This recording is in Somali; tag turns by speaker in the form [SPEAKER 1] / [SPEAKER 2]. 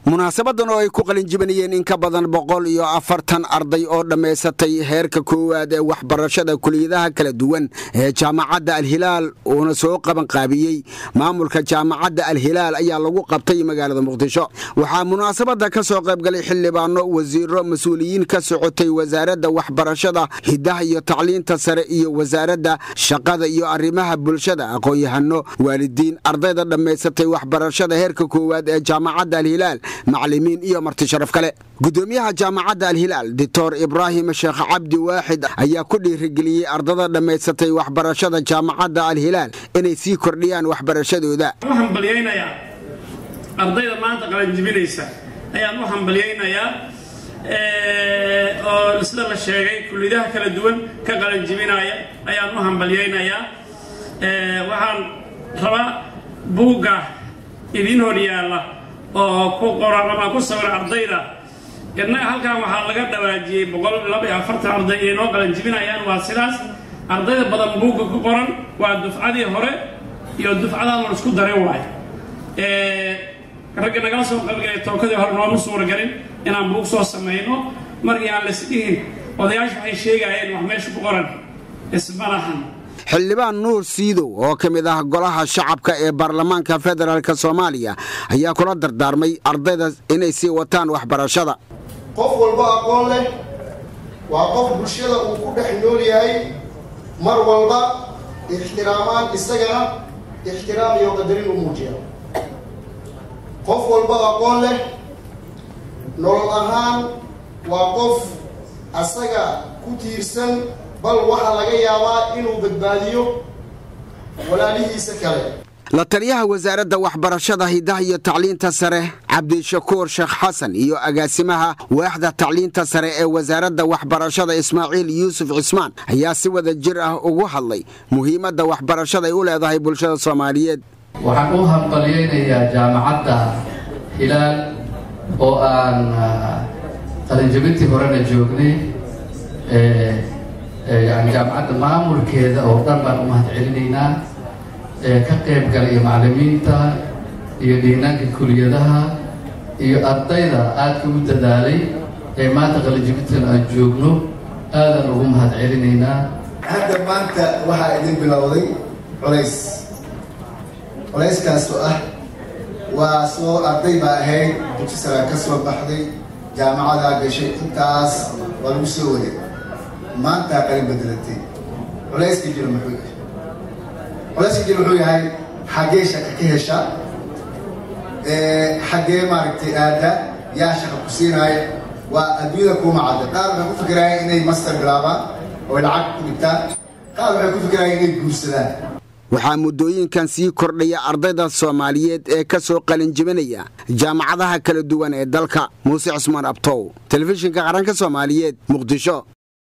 [SPEAKER 1] munaasabadan oo ay ku qalin jibinayeen in ka badan 140 arday oo dhameysatay heerka koowaad ee waxbarashada kuliyadaha kala duwan ee Jamacadda Hilaal oo soo qaban qaabiyay maamulka Jamacadda Hilaal ayaa lagu qabtay magaalada Muqdisho waxa munaasabada ka soo qayb galay xildhibaano wasiiro mas'uuliyiin ka socotay wasaaradda waxbarashada hidaha iyo tacliinta sare iyo wasaaradda shaqada iyo arrimaha bulshada aqoon-yahano waalidiin ardayda dhameysatay waxbarashada heerka koowaad ee Jamacadda Hilaal معلمين iyo marti sharaf kale gudoomiyaha Jamacadda Hilaal Dr. Ibrahim Sheekh Abdi Waaxid ayaa ku dhiirigeliyay ardayda dhameysatay waxbarashada Jamacadda Hilaal inay sii kordhiyaan waxbarashadooda
[SPEAKER 2] waxaan baliyaynayaa ardayda maanta qalin jibinaysa ayaan waxaan baliyaynayaa oo sida la sheegay kullidaha kala duwan ka qalin jibinaya ayaan waxaan baliyaynayaa waxaan rabaa buuga idin hor yaala oo ku qoran ama ku sawiran ardayda inna halkan waxa laga dhawaajiyay 142 arday ee noo qalin jibinayaan waa sidaas ardayda badan buuga ku qoran waa dufcadii hore iyo dufcadaha la isku daray waay ragga naga soo qalbigay tookadii hore noo suura galin inaan buug soo sameeyno markii aan la isdhihin odayaashu waxay sheegayeen wax meesha ku qoran ismalahan
[SPEAKER 1] xildhibaan nuur siidow oo ka mid ah golaha shacabka ee baarlamaanka federaalka Soomaaliya ayaa kula dardaarmay ardayda inay sii wataan waxbarashada
[SPEAKER 3] qof walba aqoon leh waa qof bulshada uu ku dhex nool yahay mar walba ixtiraamaan isagana ixtiraam iyo qadarin u muujiya qof walba aqoon leh nolol ahaan waa qof asaga ku tiirsan bal waxa laga yaabaa inuu badbaadiyo walaalihiisa kale
[SPEAKER 1] la taliyaha wasaaradda waxbarashada hidaha iyo tacliinta sare Abdi Shakuur Sheekh Xasan iyo agaasimaha waaxda tacliinta sare ee wasaaradda waxbarashada Ismaaciil Yuusuf Cismaan ayaa si wada jir ah ugu hadlay muhiimadda waxbarashada ay u leedahay bulshada Soomaaliyeed
[SPEAKER 4] waxaan u hambaliyaynayaa Jamacadda Hilaal oo aan qalin jabintii horena joognay يعني جامعة مامور كذا أو طبعا ما تعلنينا كقيم قال معلمين تا يدينا الكلية لها يأطينا أكيد تداري ما تغلي جبتنا الجوجنو هذا الرقم هتعلنينا
[SPEAKER 3] هذا ما أنت واحد بلاوي وليس كسؤال وسؤال أطيب هاي بتسأل كسر بحري جامعة هذا شيء كاس والمسؤولين ما أنت قريب بدلتي وليس كجيل محوي وليس كجيل محوي هاي حاجة شككيهشة حاجة ماركتي آدة يا شخص كسين هاي وأدوية كوم عادة قالوا بيكون فكرة إني ماستر جرابا والعقد بتاع قالوا بيكون فكرة إني جوسلان
[SPEAKER 1] waxaa muddooyinkan sii kordhaya ardayda Soomaaliyeed ee ka soo qalin jibinaya jaamacadaha kala duwan ee dalka Muuse Cusmaan Abtow telefishinka qaranka Soomaaliyeed Muqdisho